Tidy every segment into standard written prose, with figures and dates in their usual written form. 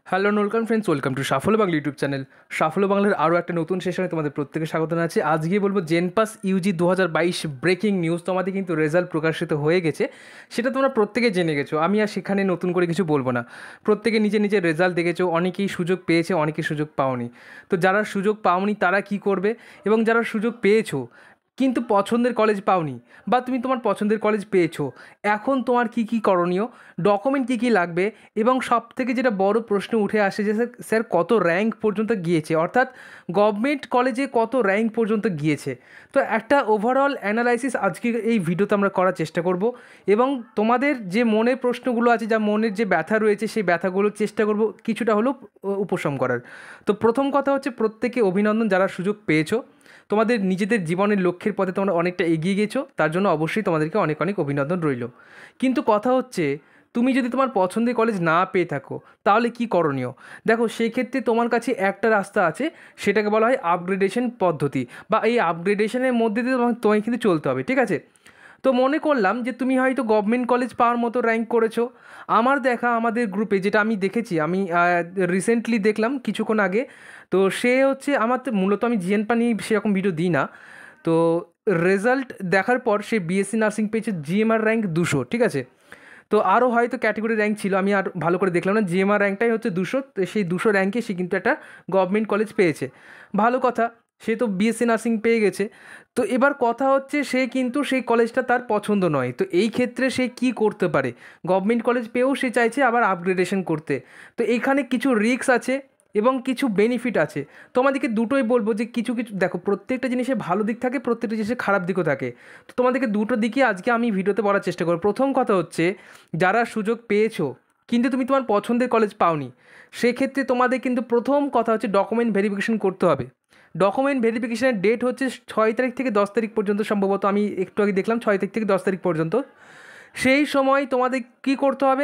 Hello welcome friends, welcome to Safalya Bangla YouTube channel. সাফল্য বাংলার আরও একটা নতুন সেশনে তোমাদের প্রত্যেকে স্বাগত জানাচ্ছি। আজকে বলবো জেনপাস ইউজি 2022 ব্রেকিং নিউজ। তোমাদের কিন্তু রেজাল্ট প্রকাশিত হয়ে গেছে, সেটা তোমরা প্রত্যেকে জেনে গেছো। আমি আর সেখানে নতুন করে কিছু বলবো না। প্রত্যেকে নিজের নিজের রেজাল্ট দেখেছো, অনেকেই সুযোগ পেয়েছে, অনেকেই সুযোগ পাওনি। তো যারা সুযোগ পাওনি তারা কি করবে, এবং যারা সুযোগ পেয়েছো কিন্তু পছন্দের কলেজ পাওনি, বা তুমি তোমার পছন্দের কলেজ পেয়েছো, এখন তোমার কি কি করণীয়, ডকুমেন্ট কী কী লাগবে, এবং সব থেকে যেটা বড় প্রশ্ন উঠে আসে যে স্যার কত র্যাঙ্ক পর্যন্ত গিয়েছে, অর্থাৎ গভর্নমেন্ট কলেজে কত র্যাঙ্ক পর্যন্ত গিয়েছে। তো একটা ওভারঅল অ্যানালাইসিস আজকে এই ভিডিওতে আমরা করার চেষ্টা করব, এবং তোমাদের যে মনের প্রশ্নগুলো আছে, যা মনের যে ব্যথা রয়েছে, সেই ব্যথাগুলোর চেষ্টা করব কিছুটা হলেও উপশম করার। তো প্রথম কথা হচ্ছে, প্রত্যেকে অভিনন্দন যারা সুযোগ পেয়েছো। তোমাদের নিজেদের জীবনের লক্ষ্যের পথে তোমরা অনেকটা এগিয়ে গেছো, তার জন্য অবশ্যই তোমাদেরকে অনেক অনেক অভিনন্দন রইল। কিন্তু কথা হচ্ছে, তুমি যদি তোমার পছন্দের কলেজ না পেয়ে থাকো তাহলে কি করণীয়? দেখো, সেই ক্ষেত্রে তোমার কাছে একটা রাস্তা আছে, সেটাকে বলা হয় আপগ্রেডেশন পদ্ধতি, বা এই আপগ্রেডেশনের মধ্যে দিয়ে তোমায় কিন্তু চলতে হবে, ঠিক আছে? তো মনে করলাম যে তুমি হয়তো গভর্নমেন্ট কলেজ পাওয়ার মতো র্যাঙ্ক করেছো। আমার দেখা, আমাদের গ্রুপে যেটা আমি দেখেছি, আমি রিসেন্টলি দেখলাম কিছুক্ষণ আগে। তো সে হচ্ছে আমার তো মূলত আমি জিএনপা নিয়ে সেরকম ভিডিও দিই না। তো রেজাল্ট দেখার পর সে বিএসসি নার্সিং পেয়েছে, জিএমআর র্যাঙ্ক 200, ঠিক আছে? তো আরও হয়তো ক্যাটেগরি র্যাঙ্ক ছিল, আমি আর ভালো করে দেখলাম না। জিএমআর র্যাঙ্কটাই হচ্ছে 200, তো সেই 200 র্যাঙ্কে সে কিন্তু একটা গভর্নমেন্ট কলেজ পেয়েছে। ভালো কথা, সে তো বিএসসি নার্সিং পেয়ে গেছে। তো এবার কথা হচ্ছে, সে কিন্তু সেই কলেজটা তার পছন্দ নয়। তো এই ক্ষেত্রে সে কি করতে পারে? গভর্নমেন্ট কলেজ পেয়েও সে চাইছে আবার আপগ্রেডেশন করতে। তো এইখানে কিছু রিস্ক আছে এবং কিছু বেনিফিট আছে। তোমাদেরকে দুটোই বলবো যে কিছু কিছু দেখো, প্রত্যেকটা জিনিসে ভালো দিক থাকে, প্রত্যেকটা জিনিসে খারাপ দিকও থাকে। তো তোমাদেরকে দুটো দিকই আজকে আমি ভিডিওতে বলার চেষ্টা করব। প্রথম কথা হচ্ছে, যারা সুযোগ পেয়েছো কিন্তু তুমি তোমার পছন্দের কলেজ পাওনি, সেক্ষেত্রে তোমাদের কিন্তু প্রথম কথা হচ্ছে ডকুমেন্ট ভেরিফিকেশন করতে হবে। ডকুমেন্ট ভেরিফিকেশনের ডেট হচ্ছে 6 তারিখ থেকে 10 তারিখ পর্যন্ত, সম্ভবত আমি একটু আগে দেখলাম 6 তারিখ থেকে 10 তারিখ পর্যন্ত। সেই সময় তোমাদের কি করতে হবে,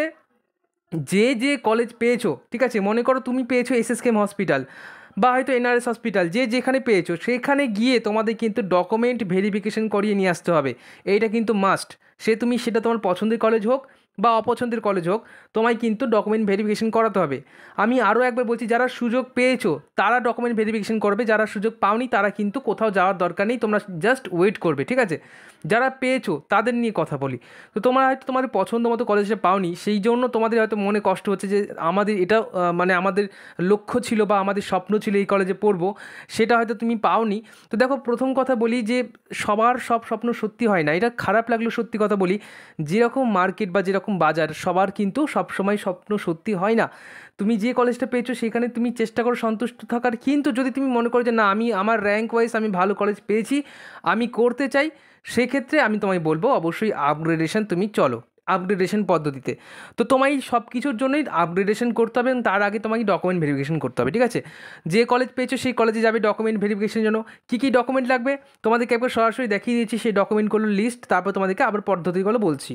যে যে কলেজ পেয়েছো, ঠিক আছে, মনে করো তুমি পেয়েছো এসএসকেএম হসপিটাল বা হয়তো এনআরএস হসপিটাল, যে যেখানে পেয়েছো সেখানে গিয়ে তোমাদের কিন্তু ডকুমেন্ট ভেরিফিকেশন করিয়ে নিয়ে আসতে হবে। এইটা কিন্তু মাস্ট। সেটা তোমার পছন্দের কলেজ হোক বা অপছন্দের কলেজ হোক, তোমায় কিন্তু ডকুমেন্ট ভেরিফিকেশন করাতে হবে। আমি আরও একবার বলছি, যারা সুযোগ পেয়েছো তারা ডকুমেন্ট ভেরিফিকেশন করবে, যারা সুযোগ পাওনি তারা কিন্তু কোথাও যাওয়ার দরকার নেই, তোমরা জাস্ট ওয়েট করবে, ঠিক আছে? যারা পেয়েছো তাদের নিয়ে কথা বলি। তো তোমরা হয়তো তোমাদের পছন্দ মতো কলেজটা পাওনি, সেই জন্য তোমাদের হয়তো মনে কষ্ট হচ্ছে যে আমাদের এটা মানে আমাদের লক্ষ্য ছিল বা আমাদের স্বপ্ন ছিল এই কলেজে পড়বো, সেটা হয়তো তুমি পাওনি। তো দেখো, প্রথম কথা বলি যে সবার সব স্বপ্ন সত্যি হয় না, এটা খারাপ লাগলো সত্যি কথা বলি। যেরকম মার্কেট বা যেরকম বাজার, সবার কিন্তু সবসময় স্বপ্ন সত্যি হয় না। তুমি যে কলেজটা পেয়েছো সেখানে তুমি চেষ্টা করো সন্তুষ্ট থাকার, কিন্তু যদি তুমি মনে করো যে না, আমি আমার র্যাঙ্ক ওয়াইজ আমি ভালো কলেজ পেয়েছি, আমি করতে চাই, সেক্ষেত্রে আমি তোমায় বলবো অবশ্যই আপগ্রেডেশন তুমি চলো, আপগ্রেডেশন পদ্ধতিতে। তো তোমায় সব কিছুর জন্যই আপগ্রেডেশন করতে হবে, এবং তার আগে তোমাকে ডকুমেন্ট ভেরিফিকেশন করতে হবে, ঠিক আছে? যে কলেজ পেয়েছো সেই কলেজে যাবে ডকুমেন্ট ভেরিফিকেশনের জন্য। কী কী ডকুমেন্ট লাগবে তোমাদেরকে একবার সরাসরি দেখিয়ে দিয়েছি, সেই ডকুমেন্টগুলোর লিস্ট, তারপর তোমাদেরকে আবার পদ্ধতিগুলো বলছি।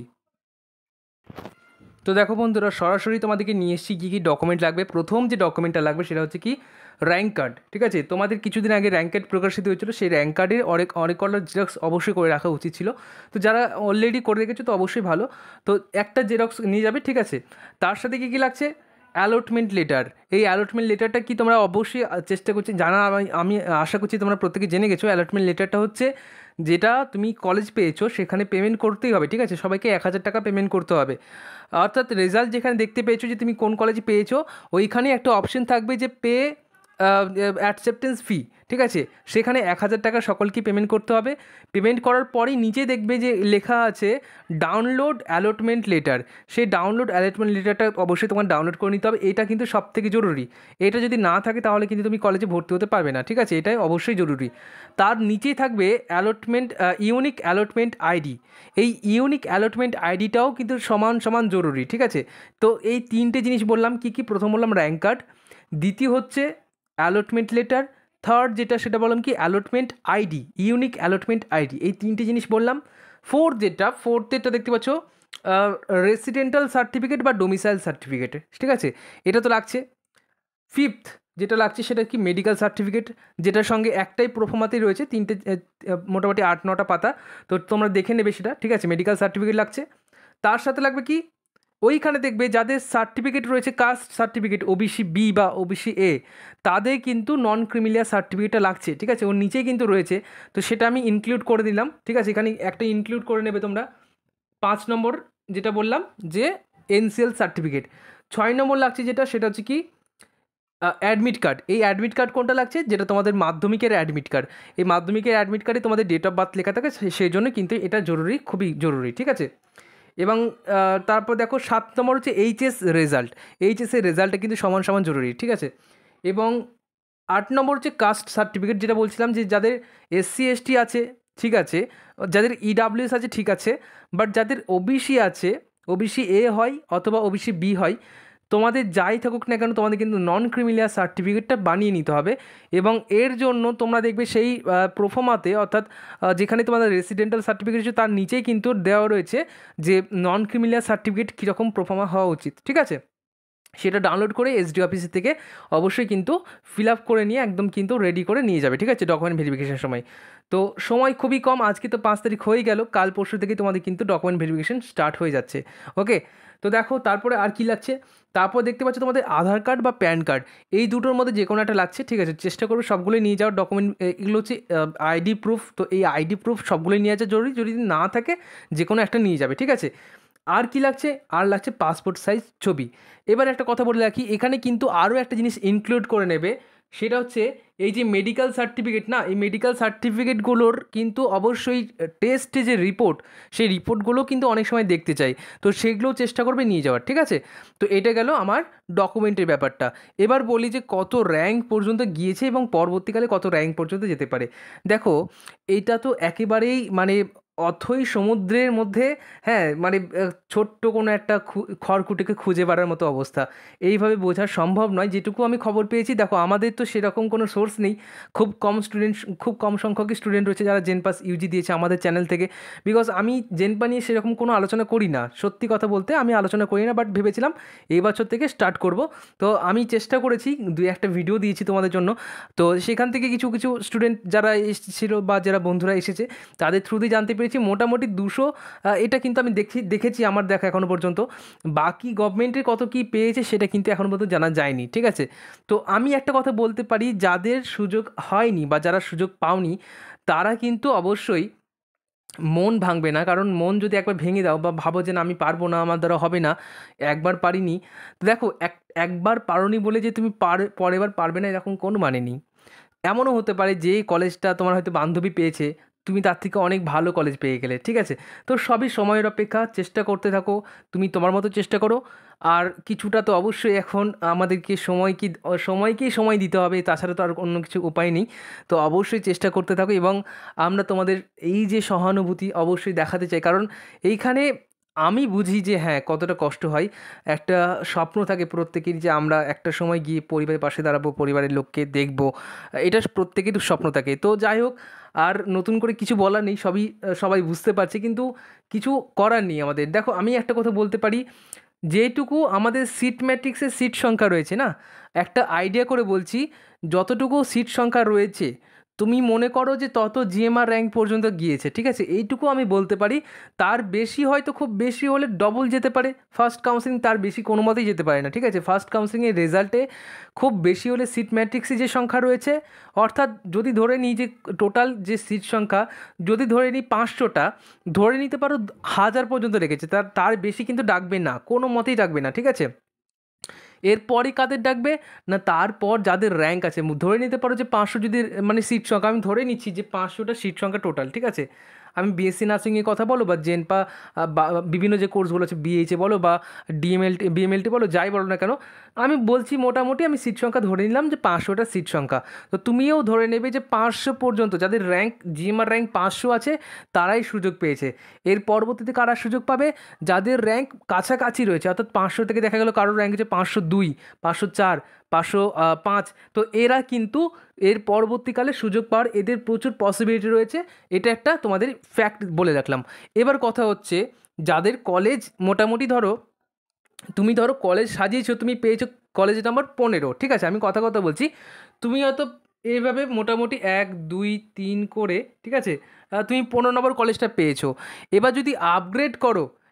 তো দেখো বন্ধুরা, সরাসরি তোমাদেরকে নিয়ে এসেছি কী কী ডকুমেন্ট লাগবে। প্রথম যে ডকুমেন্টটা লাগবে সেটা হচ্ছে কি, র্যাঙ্ক কার্ড, ঠিক আছে? তোমাদের কিছুদিন আগে র্যাঙ্ক কার্ড প্রকাশিত হয়েছিল, সেই র্যাঙ্ক কার্ডের অনেক কটা জেরক্স অবশ্যই করে রাখা উচিত ছিল। তো যারা অলরেডি করে রেখেছো তো অবশ্যই ভালো। তো একটা জেরক্স নিয়ে যাবে, ঠিক আছে? তার সাথে কী কী লাগছে, অ্যালটমেন্ট লেটার। এই অ্যালটমেন্ট লেটারটা কি তোমরা অবশ্যই চেষ্টা করছি জানা, আমি আশা করছি তোমরা প্রত্যেকে জেনে গেছো। অ্যালটমেন্ট লেটারটা হচ্ছে যেটা তুমি কলেজ পেয়েছো সেখানে পেমেন্ট করতেই হবে, ঠিক আছে? সবাইকে 1,000 টাকা পেমেন্ট করতে হবে। অর্থাৎ রেজাল্ট যেখানে দেখতে পেয়েছো যে তুমি কোন কলেজে পেয়েছো, ওইখানে একটা অপশন থাকবে যে পে অ্যাকসেপ্টেন্স ফি, ঠিক আছে? সেখানে 1,000 টাকা সকলকে পেমেন্ট করতে হবে। পেমেন্ট করার পরেই নিচে দেখবে যে লেখা আছে ডাউনলোড অ্যালটমেন্ট লেটার। সেই ডাউনলোড অ্যালটমেন্ট লেটারটা অবশ্যই তোমার ডাউনলোড করে নিতে হবে, এটা কিন্তু সবথেকে জরুরি। এটা যদি না থাকে তাহলে কিন্তু তুমি কলেজে ভর্তি হতে পারবে না, ঠিক আছে? এটাই অবশ্যই জরুরি। তার নিচেই থাকবে অ্যালটমেন্ট ইউনিক অ্যালটমেন্ট আইডি। এই ইউনিক অ্যালটমেন্ট আইডিটাও কিন্তু সমান সমান জরুরি, ঠিক আছে? তো এই তিনটে জিনিস বললাম কি কি, প্রথম বললাম র্যাঙ্ক কার্ড, দ্বিতীয় হচ্ছে অ্যালটমেন্ট লেটার, থার্ড যেটা সেটা বললাম কি allotment ID, unique allotment ID. এই তিনটে জিনিস বললাম। ফোর্থেরটা দেখতে পাচ্ছ রেসিডেন্টাল সার্টিফিকেট বা ডোমিসাইল সার্টিফিকেট, ঠিক আছে? এটা তো লাগছে। ফিফথ যেটা লাগছে সেটা কি মেডিকেল সার্টিফিকেট, যেটার সঙ্গে একটাই প্রোফোমাতেই রয়েছে, তিনটে মোটামুটি 8-9টা পাতা। তো তোমরা দেখে নেবে সেটা, ঠিক আছে? মেডিকেল সার্টিফিকেট লাগছে। তার সাথে লাগবে কি ওইখানে দেখবে যাদের সার্টিফিকেট রয়েছে কাস্ট সার্টিফিকেট ওবিসি বি বা ওবিসি এ, তাদের কিন্তু নন ক্রিমিলিয়ার সার্টিফিকেটটা লাগছে, ঠিক আছে, ওর নিচেই কিন্তু রয়েছে। তো সেটা আমি ইনক্লুড করে দিলাম, ঠিক আছে, এখানে একটা ইনক্লুড করে নেবে তোমরা। 5 নম্বর যেটা বললাম যে এনসিএল সার্টিফিকেট। 6 নম্বর লাগছে যেটা, সেটা হচ্ছে কি অ্যাডমিট কার্ড। এই অ্যাডমিট কার্ড কোনটা লাগছে, যেটা তোমাদের মাধ্যমিকের অ্যাডমিট কার্ড। এই মাধ্যমিকের অ্যাডমিট কার্ডে তোমাদের ডেট অফ বার্থ লেখা থাকে, সেই জন্য কিন্তু এটা জরুরি, খুবই জরুরি, ঠিক আছে। এবং তারপর দেখো 7 নম্বর হচ্ছে এইচএস রেজাল্ট। এইচএসের রেজাল্টটা কিন্তু সমান সমান জরুরি, ঠিক আছে। এবং 8 নম্বর হচ্ছে কাস্ট সার্টিফিকেট, যেটা বলছিলাম যে যাদের এসসি এসটি আছে, ঠিক আছে, যাদের ইডাব্লিউএস আছে, ঠিক আছে, বাট যাদের ওবিসি আছে, ওবিসি এ হয় অথবা ওবিসি বি হয়, তোমাদের যাই থাকুক না কেন তোমাদের কিন্তু নন ক্রিমিলিয়ার সার্টিফিকেটটা বানিয়ে নিতে হবে। এবং এর জন্য তোমরা দেখবে সেই প্রোফোমাতে, অর্থাৎ যেখানে তোমাদের রেসিডেন্টাল সার্টিফিকেট আছে তার নিচেই কিন্তু দেওয়া রয়েছে যে নন ক্রিমিলিয়ার সার্টিফিকেট কীরকম প্রোফোমা হওয়া উচিত, ঠিক আছে। সেটা ডাউনলোড করে এসডি অফিস থেকে অবশ্যই কিন্তু ফিল আপ করে নিয়ে একদম কিন্তু রেডি করে নিয়ে যাবে, ঠিক আছে, ডকুমেন্ট ভেরিফিকেশনের সময়। তো সময় খুবই কম, আজকে তো 5 তারিখ হয়ে গেল, কাল পরশু থেকেই তোমাদের কিন্তু ডকুমেন্ট ভেরিফিকেশন স্টার্ট হয়ে যাচ্ছে। ওকে, তো দেখো তারপরে আর কি লাগছে, তারপর দেখতে পাচ্ছ তোমাদের আধার কার্ড বা প্যান কার্ড, এই দুটোর মধ্যে যে কোনো একটা লাগছে, ঠিক আছে। চেষ্টা করবে সবগুলোই নিয়ে যাওয়ার ডকুমেন্ট, এগুলো হচ্ছে আইডি প্রুফ। তো এই আইডি প্রুফ সবগুলোই নিয়ে যাওয়া জরুরি, যদি না থাকে যে কোনো একটা নিয়ে যাবে, ঠিক আছে। আর কি লাগছে, আর লাগছে পাসপোর্ট সাইজ ছবি। এবার একটা কথা বলে রাখি, এখানে কিন্তু আরও একটা জিনিস ইনক্লুড করে নেবে, সেটা হচ্ছে এই যে মেডিকেল সার্টিফিকেট না, এই মেডিকেল সার্টিফিকেটগুলোর কিন্তু অবশ্যই টেস্টে যে রিপোর্ট, সেই রিপোর্টগুলো কিন্তু অনেক সময় দেখতে চাই, তো সেগুলোও চেষ্টা করবে নিয়ে যাওয়ার, ঠিক আছে। তো এটা গেল আমার ডকুমেন্টের ব্যাপারটা। এবার বলি যে কত র্যাঙ্ক পর্যন্ত গিয়েছে এবং পরবর্তীকালে কত র্যাঙ্ক পর্যন্ত যেতে পারে। দেখো এটা তো একেবারেই মানে অথই সমুদ্রের মধ্যে, হ্যাঁ, মানে ছোট্ট কোনো একটা খড়কুটোকে খুঁজে পাওয়ার মতো অবস্থা, এইভাবে বোঝা সম্ভব নয়। যেটুকু আমি খবর পেয়েছি, দেখো আমাদের তো সেরকম কোনো সোর্স নেই, খুব কম সংখ্যকই স্টুডেন্ট রয়েছে যারা জেনপাস ইউজি দিয়েছে আমাদের চ্যানেল থেকে। বিকজ আমি জেনপা নিয়ে সেরকম কোনো আলোচনা করি না, সত্যি কথা বলতে আমি আলোচনা করি না, বাট ভেবেছিলাম এই বছর থেকে স্টার্ট করব। তো আমি চেষ্টা করেছি, 2-1টা ভিডিও দিয়েছি তোমাদের জন্য। তো সেখান থেকে কিছু কিছু স্টুডেন্ট যারা এসেছিলো বা যারা বন্ধুরা এসেছে তাদের থ্রু দিয়ে জানতে পেরেছি মোটামুটি 200, এটা কিন্তু আমি দেখেছি আমার দেখা এখনও পর্যন্ত। বাকি গভর্নমেন্টের কত কী পেয়েছে সেটা কিন্তু এখনও পর্যন্ত জানা যায়নি, ঠিক আছে। তো আমি একটা কথা বলতে পারি, যাদের সুযোগ হয়নি বা যারা সুযোগ পাওনি, তারা কিন্তু অবশ্যই মন ভাঙবে না, কারণ মন যদি একবার ভেঙে দাও বা ভাবো যে না আমি পারবো না, আমার দ্বারা হবে না, একবার পারিনি, তো দেখো একবার পারোনি বলে যে তুমি পরের বার পারবে না এরকম কোনো মানে নেই। এমনও হতে পারে যে কলেজটা তোমার হয়তো বান্ধবী পেয়েছে, তুমি তার থেকে অনেক ভালো কলেজ পেয়ে গেলে, ঠিক আছে। তো সবই সময়ের অপেক্ষা, চেষ্টা করতে থাকো, তুমি তোমার মতো চেষ্টা করো। আর কিছুটা তো অবশ্যই এখন আমাদেরকে সময়কেই সময় দিতে হবে, তাছাড়া তো আর অন্য কিছু উপায় নেই। তো অবশ্যই চেষ্টা করতে থাকো, এবং আমরা তোমাদের এই যে সহানুভূতি অবশ্যই দেখাতে চাই, কারণ এইখানে আমি বুঝি যে হ্যাঁ কতটা কষ্ট হয়। একটা স্বপ্ন থাকে প্রত্যেকেরই যে আমরা একটা সময় গিয়ে পরিবারের পাশে দাঁড়াবো, পরিবারের লোককে দেখবো, এটা প্রত্যেকেরই স্বপ্ন থাকে। তো যাই হোক, আর নতুন করে কিছু বলার নেই, সবাই বুঝতে পারছে, কিন্তু কিছু করার নেই আমাদের। দেখো আমি একটা কথা বলতে পারি, যেটুকু আমাদের সিট ম্যাট্রিক্সের সিট সংখ্যা রয়েছে না, একটা আইডিয়া করে বলছি, যতটুকু সিট সংখ্যা রয়েছে তুমি মনে করো যে তত জিএমআর র্যাঙ্ক পর্যন্ত গিয়েছে, ঠিক আছে, এইটুকু আমি বলতে পারি। তার বেশি হয়তো খুব বেশি হলে ডবল যেতে পারে ফার্স্ট কাউন্সিলিং, তার বেশি কোনো মতেই যেতে পারে না, ঠিক আছে। ফার্স্ট কাউন্সিলিংয়ের রেজাল্টে খুব বেশি হলে সিট ম্যাট্রিক্সে যে সংখ্যা রয়েছে, অর্থাৎ যদি ধরে নিই যে টোটাল যে সিট সংখ্যা, যদি ধরে নিই 500টা, ধরে নিতে পারো 1000 পর্যন্ত রেখেছে, তার বেশি কিন্তু ডাকবে না, কোনো মতেই ডাকবে না, ঠিক আছে। এরপরই কাদের ডাকবে না, তারপর যাদের র্যাঙ্ক আছে, ধরে নিতে পারো যে 500 যদি মানে সিট সংখ্যা, আমি ধরে নিচ্ছি যে 500টা সিট সংখ্যা টোটাল, ঠিক আছে। আমি বিএসসি নার্সিংয়ের কথা বলো বা জেনপা বা বিভিন্ন যে কোর্সগুলো আছে বিএইচএ বলো বা বিএমএলটি বলো, যাই বলো না কেন, আমি বলছি মোটামুটি আমি সিট সংখ্যা ধরে নিলাম যে 500টা সিট সংখ্যা। তো তুমিও ধরে নেবে যে 500 পর্যন্ত যাদের র্যাঙ্ক জিএমআর র্যাঙ্ক 500 আছে তারাই সুযোগ পেয়েছে। এর পরবর্তীতে কারা সুযোগ পাবে, যাদের র্যাঙ্ক কাছাকাছি রয়েছে, অর্থাৎ 500 থেকে দেখা গেল কারোর র্যাঙ্ক হচ্ছে 502, 504, 505, তো এরা কিন্তু এর পরবর্তীকালে সুযোগ পাওয়ার এদের প্রচুর পসিবিলিটি রয়েছে, এটা একটা তোমাদের ফ্যাক্ট বলে রাখলাম। এবার কথা হচ্ছে, যাদের কলেজ মোটামুটি তুমি ধরো কলেজ সাজিয়েছো, তুমি পেয়েছো কলেজ নাম্বার 15, ঠিক আছে, আমি কথা বলছি, তুমি হয়তো এইভাবে মোটামুটি 1 2 3 করে, ঠিক আছে, তুমি 15 নম্বর কলেজটা পেয়েছো। এবার যদি আপগ্রেড করো,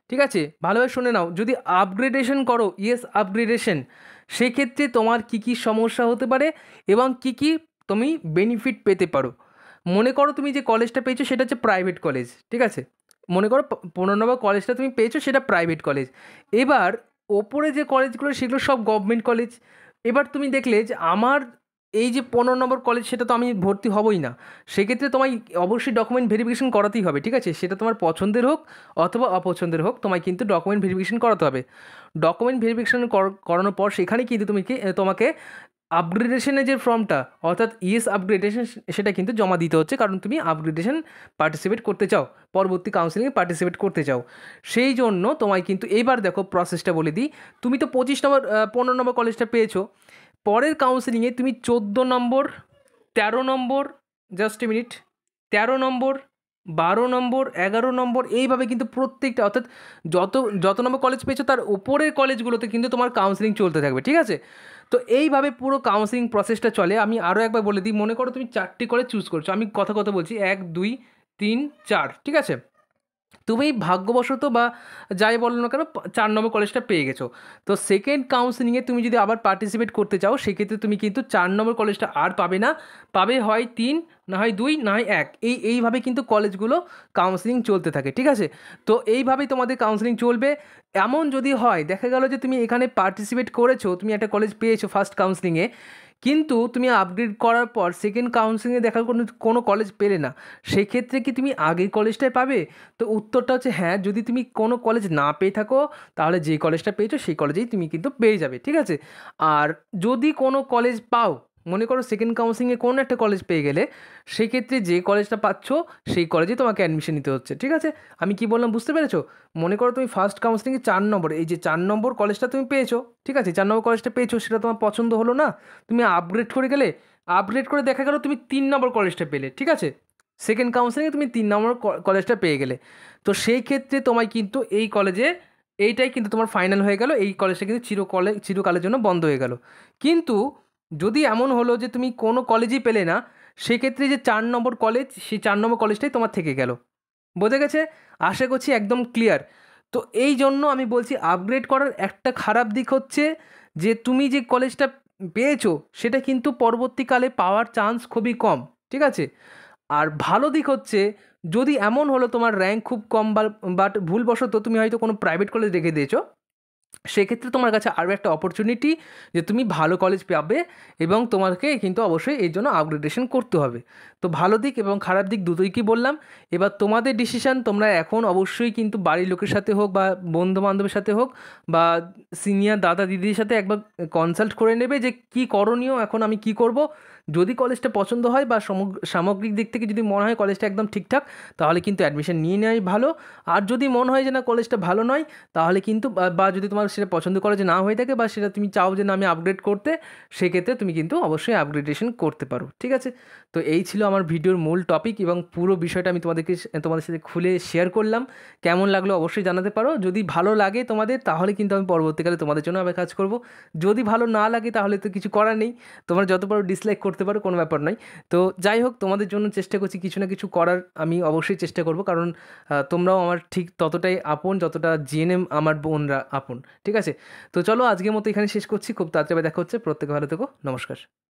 ঠিক আছে, ভালোভাবে শুনে নাও। যদি আপগ্রেডেশন করো, ইয়েস আপগ্রেডেশন, সেক্ষেত্রে তোমার কি কি সমস্যা হতে পারে এবং কি কি তুমি বেনিফিট পেতে পারো। মনে করো তুমি যে কলেজটা পেয়েছো সেটা হচ্ছে প্রাইভেট কলেজ, ঠিক আছে, মনে করো 15 নম্বর কলেজটা তুমি পেয়েছো সেটা প্রাইভেট কলেজ। এবার ওপরে যে কলেজগুলো সেগুলো সব গভর্নমেন্ট কলেজ। এবার তুমি দেখলে যে আমার এই যে 15 নম্বর কলেজ সেটা তো আমি ভর্তি হবই না, সেক্ষেত্রে তোমায় অবশ্যই ডকুমেন্ট ভেরিফিকেশন করাতেই হবে, ঠিক আছে, সেটা তোমার পছন্দের হোক অথবা অপছন্দের হোক, তোমায় কিন্তু ডকুমেন্ট ভেরিফিকেশন করাতে হবে। ডকুমেন্ট ভেরিফিকেশন করানোর পর সেখানে কিন্তু তোমাকে আপগ্রেডেশনের যে ফর্মটা অর্থাৎ ইয়েস আপগ্রেডেশন সেটা কিন্তু জমা দিতে হচ্ছে, কারণ তুমি আপগ্রেডেশন পার্টিসিপেট করতে চাও, পরবর্তী কাউন্সিলিংয়ে পার্টিসিপেট করতে চাও। সেই জন্য তোমায় কিন্তু এইবার দেখো প্রসেসটা বলে দিই। তুমি তো 25 নম্বর 15 নম্বর কলেজটা পেয়েছো, পরের কাউন্সিলিংয়ে তুমি 14 নম্বর, 13 নম্বর, জাস্ট এ মিনিট, 13 নম্বর, 12 নম্বর, 11 নম্বর, এইভাবে কিন্তু প্রত্যেকটা অর্থাৎ যত যত নম্বর কলেজ পেয়েছো তার উপরের কলেজগুলোতে কিন্তু তোমার কাউন্সিলিং চলতে থাকবে, ঠিক আছে। তো এইভাবে পুরো কাউন্সিলিং প্রসেসটা চলে। আমি আরও একবার বলে দিই, মনে করো তুমি 4টি কলেজ চুজ করছো, আমি কথা কথা বলছি 1 2 3 4, ঠিক আছে, তুমি ভাগ্যবশত বা যাই বলো না কেন 4 নম্বর কলেজটা পেয়ে গেছো। তো সেকেন্ড কাউন্সিলিংয়ে তুমি যদি আবার পার্টিসিপেট করতে চাও সেক্ষেত্রে তুমি কিন্তু 4 নম্বর কলেজটা আর পাবে না, পাবে হয় 3, না হয় 2, না হয় 1, এইভাবে কিন্তু কলেজগুলো কাউন্সিলিং চলতে থাকে, ঠিক আছে। তো এইভাবেই তোমাদের কাউন্সিলিং চলবে। এমন যদি হয় দেখা গেল যে তুমি এখানে পার্টিসিপেট করেছো, তুমি একটা কলেজ পেয়েছো ফার্স্ট কাউন্সিলিংয়ে, কিন্তু তুমি আপগ্রেড করার পর সেকেন্ড কাউন্সিলিংয়ে দেখা কোনো কলেজ পেলে না, সেক্ষেত্রে কি তুমি আগের কলেজটাই পাবে? তো উত্তরটা হচ্ছে হ্যাঁ, যদি তুমি কোনো কলেজ না পেয়ে থাকো তাহলে যে কলেজটা পেয়েছো সেই কলেজেই তুমি কিন্তু পেয়ে যাবে, ঠিক আছে। আর যদি কোনো কলেজ পাও, মনে করো সেকেন্ড কাউন্সিলিংয়ে কোনো একটা কলেজ পেয়ে গেলে, সেক্ষেত্রে যে কলেজটা পাচ্ছ সেই কলেজে তোমাকে অ্যাডমিশন নিতে হচ্ছে, ঠিক আছে। আমি কি বললাম বুঝতে পেরেছো? মনে করো তুমি ফার্স্ট কাউন্সিলিংয়ে 4 নম্বর, এই যে 4 নম্বর কলেজটা তুমি পেয়েছো, ঠিক আছে, 4 নম্বর কলেজটা পেয়েছো, সেটা তোমার পছন্দ হলো না, তুমি আপগ্রেড করে গেলে, আপগ্রেড করে দেখা গেলো তুমি 3 নম্বর কলেজটা পেলে, ঠিক আছে, সেকেন্ড কাউন্সিলিংয়ে তুমি 3 নম্বর কলেজটা পেয়ে গেলে। তো সেই ক্ষেত্রে তোমায় কিন্তু এই কলেজে, এইটাই কিন্তু তোমার ফাইনাল হয়ে গেল, এই কলেজটা কিন্তু চিরকালের জন্য বন্ধ হয়ে গেল। কিন্তু যদি এমন হলো যে তুমি কোনো কলেজই পেলে না, সেক্ষেত্রে যে 4 নম্বর কলেজ, সেই 4 নম্বর কলেজটাই তোমার থেকে গেল। বোঝা গেছে? আশা করছি একদম ক্লিয়ার। তো এই জন্য আমি বলছি আপগ্রেড করার একটা খারাপ দিক হচ্ছে যে তুমি যে কলেজটা পেয়েছো সেটা কিন্তু পরবর্তীকালে পাওয়ার চান্স খুবই কম, ঠিক আছে। আর ভালো দিক হচ্ছে, যদি এমন হলো তোমার র্যাঙ্ক খুব কম বাট ভুলবশত তুমি হয়তো কোনো প্রাইভেট কলেজ রেখে দিয়েছো, সেক্ষেত্রে তোমার কাছে আরও একটা অপরচুনিটি যে তুমি ভালো কলেজ পাবে এবং তোমাকে কিন্তু অবশ্যই এই জন্য আপগ্রেডেশন করতে হবে। তো ভালো দিক এবং খারাপ দিক দুটোই কি বললাম। এবার তোমাদের ডিসিশান, তোমরা এখন অবশ্যই কিন্তু বাড়ির লোকের সাথে হোক বা বন্ধু বান্ধবের সাথে হোক বা সিনিয়র দাদা দিদির সাথে একবার কনসাল্ট করে নেবে যে কী করণীয়, এখন আমি কি করব। যদি কলেজটা পছন্দ হয় বা সামগ্রিক দিক থেকে যদি মনে হয় কলেজটা একদম ঠিকঠাক, তাহলে কিন্তু অ্যাডমিশন নিয়ে নেওয়াই ভালো। আর যদি মনে হয় যে না কলেজটা ভালো নয়, তাহলে কিন্তু বা যদি তোমার সেটা পছন্দ করে যে না হয়ে থাকে বা সেটা তুমি চাও যে না আমি আপগ্রেড করতে, সেক্ষেত্রে তুমি কিন্তু অবশ্যই আপগ্রেডেশন করতে পারো, ঠিক আছে। তো এই ছিল আমার ভিডিওর মূল টপিক এবং পুরো বিষয়টা আমি তোমাদের সাথে খুলে শেয়ার করলাম। কেমন লাগলো অবশ্যই জানাতে পারো। যদি ভালো লাগে তোমাদের তাহলে কিন্তু আমি পরবর্তীকালে তোমাদের জন্য আবার কাজ করব। যদি ভালো না লাগে তাহলে তো কিছু করার নেই, তোমরা যত পারো ডিসলাইক করতে পারো, কোনো ব্যাপার নয়। তো যাই হোক, তোমাদের জন্য চেষ্টা করছি কিছু না কিছু করার, আমি অবশ্যই চেষ্টা করব, কারণ তোমরাও আমার ঠিক ততটাই আপন যতটা জিএনএম আমার বোনরা আপন, ঠিক আছে। তো চলো আজকের মতো এখানে শেষ করছি, খুব তাড়াতাড়ি দেখা হচ্ছে, প্রত্যেকে ভালো থেকো, নমস্কার।